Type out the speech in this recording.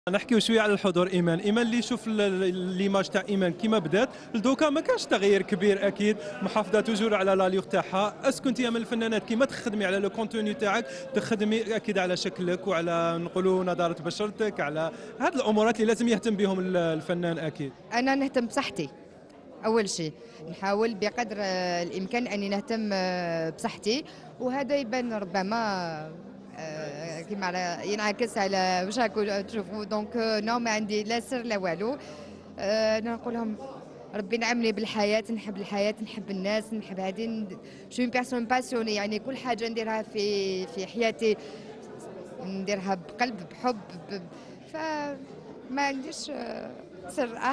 نحكيو شويه على الحضور. ايمان اللي يشوف ليماج تاع ايمان كيما بدات لدوكا ما كانش تغيير كبير اكيد، محافظه توجور على لاليغ تاعها. اسكو انت من الفنانات كيما تخدمي على لو كونتوني تاعك تخدمي اكيد على شكلك وعلى نقولوا نضاره بشرتك، على هاد الامورات اللي لازم يهتم بهم الفنان اكيد. انا نهتم بصحتي اول شيء، نحاول بقدر الامكان اني نهتم بصحتي، وهذا يبان ربما كيما ينعكس على واش راكم تشوفوا. دونك نو ما عندي لا سر لا والو. انا نقول لهم ربي نعمني بالحياه، نحب الحياه، نحب الناس، نحب هذه. شو بيرسون باسيوني، يعني كل حاجه نديرها في حياتي نديرها بقلب بحب فما عنديش سر.